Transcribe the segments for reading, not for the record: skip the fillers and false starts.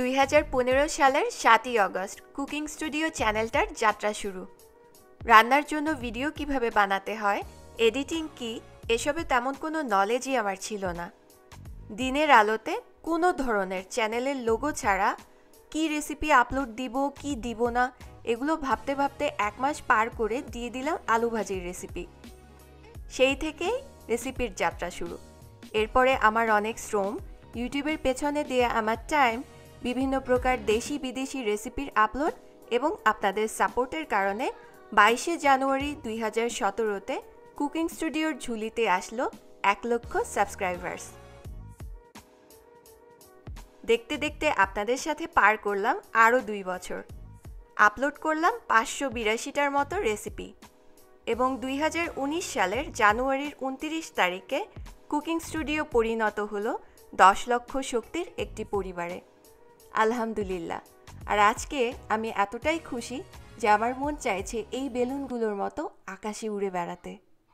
2015 সালের 7ই August cooking studio চ্যানেলটার যাত্রা শুরু। রান্নার জন্য ভিডিও কিভাবে বানাতে হয়, এডিটিং কি, এসবে তেমন কোনো নলেজই আমার ছিল না। দিনের আলোতে কোনো ধরনের চ্যানেলের লোগো ছাড়া কি রেসিপি আপলোড দিব কি দিব না এগুলো ভাবতে ভাবতে 1 মাস পার করে দিয়ে দিলাম আলু ভাজির রেসিপি। সেই থেকেই রেসিপির যাত্রা শুরু। এরপরে আমার অনেক শ্রম, ইউটিউবের পেছনে দিয়ে আমার টাইম, বিভিন্ন প্রকার দেশি বিদেশি রেসিপির আপলোড এবং আপনাদের সাপোর্টের কারণে 22শে জানুয়ারি 2017তে কুকিং স্টুডিওর ঝুলিতে আসলো 1 লক্ষ সাবস্ক্রাইবার্স। দেখতে দেখতে আপনাদের সাথে পার করলাম আরও 2 বছর। আপলোড করলাম 582টার মতো রেসিপি এবং 2019 সালের জানুয়ারির 29 তারিখে কুকিং স্টুডিও পরিণত হলো 10 লক্ষ শক্তির একটি পরিবারে। আলহামদুলিল্লাহ। আর আজকে আমি এতটাই খুশি যে আমার মন চাইছে এই বেলুনগুলোর মতো আকাশে উড়ে বেড়াতে।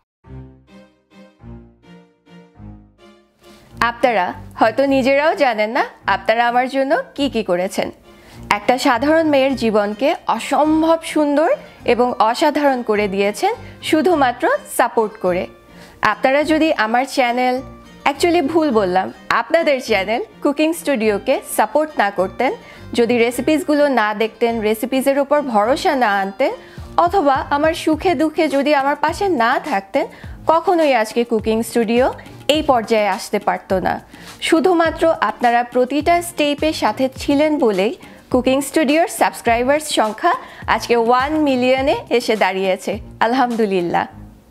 আপনারা হয়তো নিজেরাও জানেন না আপনারা আমার জন্য কি কি করেছেন। একটা সাধারণ মেয়ের জীবনকে অসম্ভব সুন্দর এবং অসাধারণ করে দিয়েছেন শুধুমাত্র সাপোর্ট করে। আপনারা যদি আমার চ্যানেল, অ্যাকচুয়ালি ভুল বললাম, আপনাদের চ্যানেল কুকিং স্টুডিওকে সাপোর্ট না করতেন, যদি রেসিপিসগুলো না দেখতেন, রেসিপিসের ওপর ভরসা না আনতেন, অথবা আমার সুখে দুঃখে যদি আমার পাশে না থাকতেন, কখনোই আজকে কুকিং স্টুডিও এই পর্যায়ে আসতে পারতো না। শুধুমাত্র আপনারা প্রতিটা স্টেপের সাথে ছিলেন বলেই কুকিং স্টুডিওর সাবস্ক্রাইবার্স সংখ্যা আজকে 1 মিলিয়নে এসে দাঁড়িয়েছে। আলহামদুলিল্লাহ।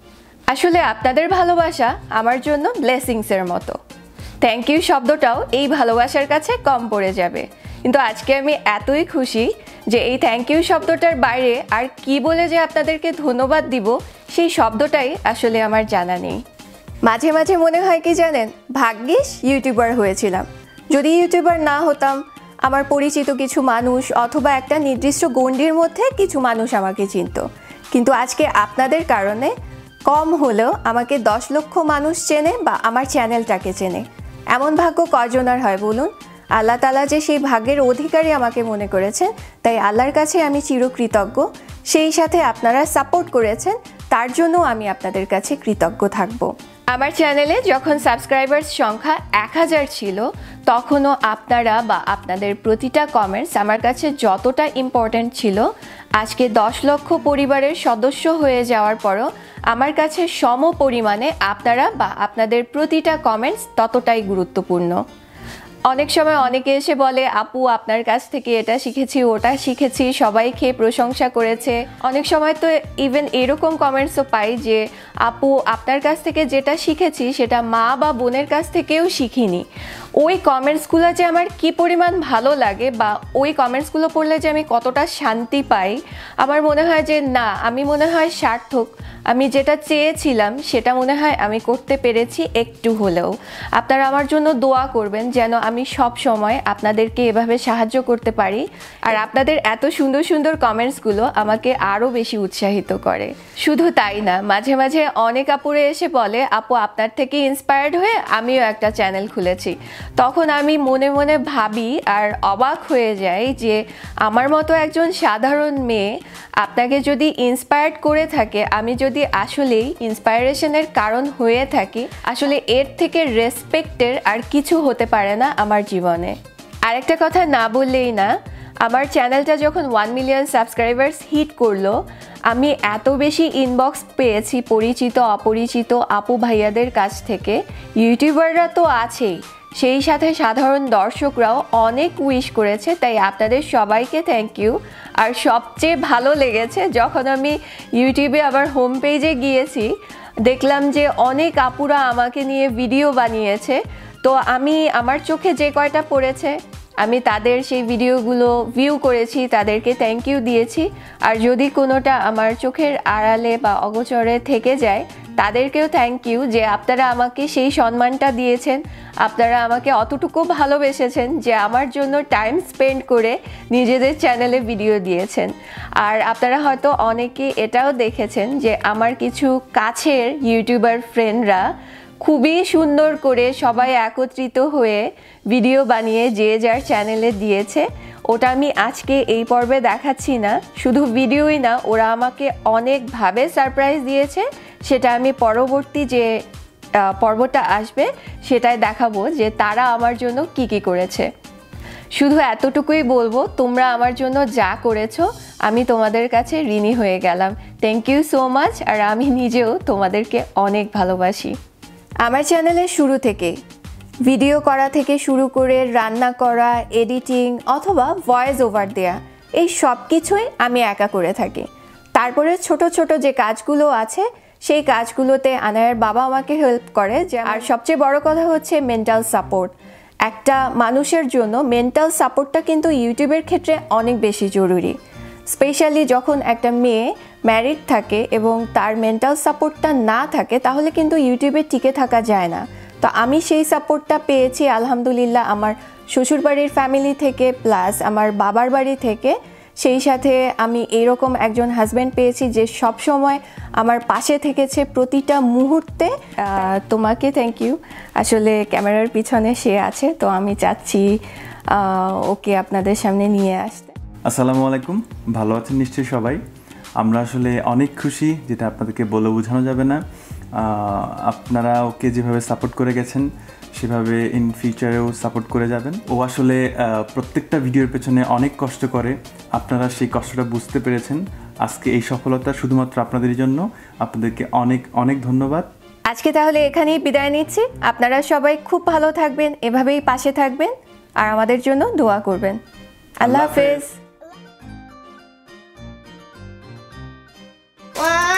আসলে আপনাদের ভালোবাসা আমার জন্য ব্লেসিংসের মতো। থ্যাংক ইউ শব্দটাও এই ভালোবাসার কাছে কম পড়ে যাবে, কিন্তু আজকে আমি এতই খুশি যে এই থ্যাংক ইউ শব্দটার বাইরে আর কি বলে যে আপনাদেরকে ধন্যবাদ দিব সেই শব্দটাই আসলে আমার জানা নেই। মাঝে মাঝে মনে হয় কি জানেন, ভাগ্যিস ইউটিউবার হয়েছিলাম। যদি ইউটিউবার না হতাম, আমার পরিচিত কিছু মানুষ অথবা একটা নির্দিষ্ট গণ্ডির মধ্যে কিছু মানুষ আমাকে চিনত, কিন্তু আজকে আপনাদের কারণে কম হলেও আমাকে 10 লক্ষ মানুষ চেনে বা আমার চ্যানেলটাকে চেনে। এমন ভাগ্য কয়জনের হয় বলুন? আল্লাহ তাআলা যে সেই ভাগ্যের অধিকারী আমাকে মনে করেছেন, তাই আল্লাহর কাছে আমি চিরকৃতজ্ঞ। সেই সাথে আপনারা সাপোর্ট করেছেন, তার জন্য আমি আপনাদের কাছে কৃতজ্ঞ থাকব। আমার চ্যানেলে যখন সাবস্ক্রাইবার্স সংখ্যা 1000 ছিল, তখনও আপনারা বা আপনাদের প্রতিটা কমেন্টস আমার কাছে যতটা ইম্পর্ট্যান্ট ছিল, আজকে 10 লক্ষ পরিবারের সদস্য হয়ে যাওয়ার পরও আমার কাছে সম পরিমাণে আপনারা বা আপনাদের প্রতিটা কমেন্টস ততটাই গুরুত্বপূর্ণ। অনেক সময় অনেকে এসে বলে, আপু আপনার কাছ থেকে এটা শিখেছি ওটা শিখেছি, সবাই খেয়ে প্রশংসা করেছে। অনেক সময় তো ইভেন এরকম কমেন্টসও পাই যে আপু আপনার কাছ থেকে যেটা শিখেছি সেটা মা বা বোনের কাছ থেকেও শিখিনি। ওই কমেন্টসগুলো যে আমার কি পরিমাণ ভালো লাগে বা ওই কমেন্টসগুলো পড়লে যে আমি কতটা শান্তি পাই, আমার মনে হয় যে না, আমি মনে হয় সার্থক। আমি যেটা চেয়েছিলাম সেটা মনে হয় আমি করতে পেরেছি একটু হলেও। আপনারা আমার জন্য দোয়া করবেন যেন আমি সব সময় আপনাদেরকে এভাবে সাহায্য করতে পারি। আর আপনাদের এত সুন্দর সুন্দর কমেন্টসগুলো আমাকে আরও বেশি উৎসাহিত করে। শুধু তাই না, মাঝে মাঝে অনেক আপুরে এসে বলে, আপু আপনার থেকে ইন্সপায়ার্ড হয়ে আমিও একটা চ্যানেল খুলেছি। তখন আমি মনে মনে ভাবি আর অবাক হয়ে যাই যে আমার মতো একজন সাধারণ মেয়ে আপনাকে যদি ইন্সপায়ার্ড করে থাকে, আমি যদি আসলেই ইন্সপায়ারেশনের কারণ হয়ে থাকি, আসলে এর থেকে রেসপেক্টের আর কিছু হতে পারে না আমার জীবনে। আরেকটা কথা না বললেই না, আমার চ্যানেলটা যখন 1 মিলিয়ন সাবস্ক্রাইবার্স হিট করলো, আমি এত বেশি ইনবক্স পেয়েছি পরিচিত অপরিচিত আপু ভাইয়াদের কাছ থেকে। ইউটিউবাররা তো আছেই, সেই সাথে সাধারণ দর্শকরাও অনেক উইশ করেছে, তাই আপনাদের সবাইকে থ্যাংক ইউ। আর সবচেয়ে ভালো লেগেছে যখন আমি ইউটিউবে আবার হোম পেজে গিয়েছি, দেখলাম যে অনেক আপুরা আমাকে নিয়ে ভিডিও বানিয়েছে। তো আমি আমার চোখে যে কয়টা পড়েছে আমি তাদের সেই ভিডিওগুলো ভিউ করেছি, তাদেরকে থ্যাংক ইউ দিয়েছি। আর যদি কোনোটা আমার চোখের আড়ালে বা অগোচরে থেকে যায়, তাদেরকেও থ্যাংক ইউ যে আপনারা আমাকে সেই সম্মানটা দিয়েছেন, আপনারা আমাকে অতটুকু ভালোবেসেছেন যে আমার জন্য টাইম স্পেন্ড করে নিজেদের চ্যানেলে ভিডিও দিয়েছেন। আর আপনারা হয়তো অনেকে এটাও দেখেছেন যে আমার কিছু কাছের ইউটিউবার ফ্রেন্ডরা খুবই সুন্দর করে সবাই একত্রিত হয়ে ভিডিও বানিয়ে যে যার চ্যানেলে দিয়েছে। ওটা আমি আজকে এই পর্বে দেখাচ্ছি না, শুধু ভিডিওই না, ওরা আমাকে অনেকভাবে সারপ্রাইজ দিয়েছে। সেটা আমি পরবর্তী যে পর্বটা আসবে সেটাই দেখাবো যে তারা আমার জন্য কি কি করেছে। শুধু এতটুকুই বলবো, তোমরা আমার জন্য যা করেছো আমি তোমাদের কাছে ঋণী হয়ে গেলাম। Thank you so much. আর আমি নিজেও তোমাদেরকে অনেক ভালোবাসি। আমার চ্যানেলের শুরু থেকে ভিডিও করা থেকে শুরু করে রান্না করা, এডিটিং অথবা ভয়েস ওভার দেয়া, এই সব কিছুই আমি একা করে থাকি। তারপরে ছোট ছোট যে কাজগুলো আছে সেই কাজগুলোতে আনায়ার বাবা আমাকে হেল্প করে। আর সবচেয়ে বড় কথা হচ্ছে মেন্টাল সাপোর্ট। একটা মানুষের জন্য মেন্টাল সাপোর্টটা কিন্তু ইউটিউবের ক্ষেত্রে অনেক বেশি জরুরি, স্পেশালি যখন একটা মেয়ে ম্যারিড থাকে এবং তার মেন্টাল সাপোর্টটা না থাকে তাহলে কিন্তু ইউটিউবে টিকে থাকা যায় না। তো আমি সেই সাপোর্টটা পেয়েছি আলহামদুলিল্লাহ আমার শ্বশুরবাড়ির ফ্যামিলি থেকে, প্লাস আমার বাবার বাড়ি থেকে। সেই সাথে আমি এরকম একজন হাজব্যান্ড পেয়েছি যে সব সময় আমার পাশে থেকেছে প্রতিটা মুহূর্তে। তোমাকে থ্যাংক ইউ। আসলে ক্যামেরার পিছনে সে আছে, তো আমি চাচ্ছি ওকে আপনাদের সামনে নিয়ে আসতে। আসসালামু আলাইকুম, ভালো আছেন নিশ্চয়ই সবাই। আমরা আসলে অনেক খুশি, যেটা আপনাদেরকে বলে বোঝানো যাবে না। আপনারা ওকে যেভাবে সাপোর্ট করে গেছেন সেভাবে ইন ফিউচারেও সাপোর্ট করে যাবেন। ও আসলে প্রত্যেকটা ভিডিওর পেছনে অনেক কষ্ট করে, আপনারা সেই কষ্টটা বুঝতে পেরেছেন। আজকে এই সফলতা শুধুমাত্র আপনাদের জন্য। আপনাদেরকে অনেক অনেক ধন্যবাদ। আজকে তাহলে এখানেই বিদায় নিচ্ছি। আপনারা সবাই খুব ভালো থাকবেন, এভাবেই পাশে থাকবেন আর আমাদের জন্য দোয়া করবেন। আল্লাহ হাফেজ।